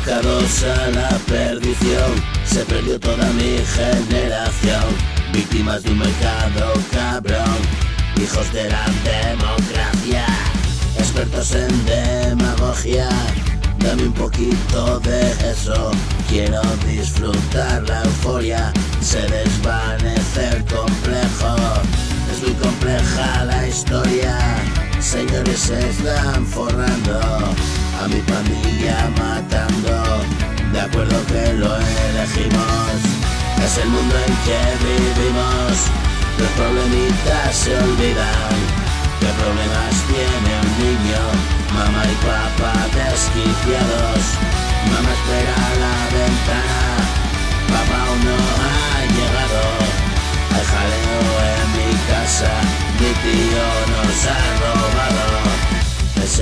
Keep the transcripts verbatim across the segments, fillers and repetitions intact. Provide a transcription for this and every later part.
abocados a la perdición. Se perdió toda mi generación, víctimas de un mercado cabrón, hijos de la democracia, expertos en demagogia. Dame un poquito de eso, quiero disfrutar la euforia. Se desvanece el complejo, es muy compleja la historia. Señores, se están forrando, a mi pandilla matando. De acuerdo que lo elegimos, es el mundo en que vivimos. Los problemitas se olvidan. ¿Qué problemas tiene un niño? Mamá y papá desquiciados. Mamá espera a la ventana, papá aún no ha llegado. Hay jaleo en mi casa, mi tío nos ha robado. Es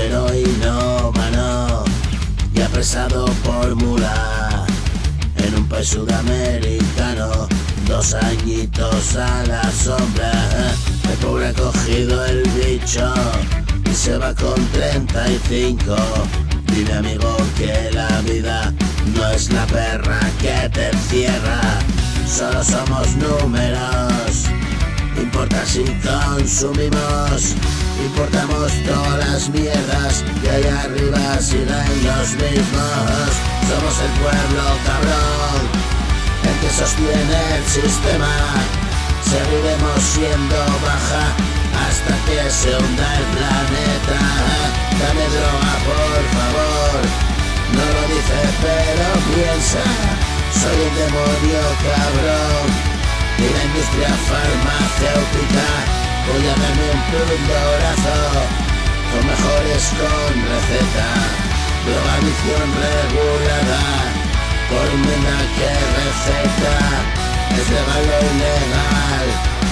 heroinómano y apresado por mula en un país sudamericano. Dos añitos a la sombra, el pobre ha cogido el bicho y se va con treinta y cinco. Dime, amigo, que la vida no es la perra que te encierra. Solo somos números, importa si consumimos. Importamos todas las mierdas que hay arriba, siguen los mismos. Somos el pueblo cabrón, el que sostiene el sistema. Seguiremos siendo baja hasta que se hunda el planeta. Dame droga, por favor, no lo dice pero piensa. Soy un demonio cabrón y la industria farmacéutica. Voy a darme un pundorazo con mejores con receta. Drogadicción regulada por un mena que receta. Es legal o ilegal,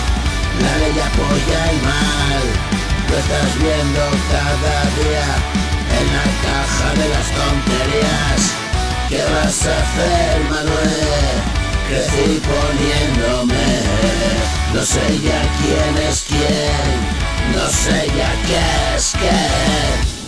la ley apoya el mal. Lo estás viendo cada día en la caja de las tonterías. ¿Qué vas a hacer, Manuel? Crecí poniéndome, no sé ya quién es quién, no sé ya qué es qué.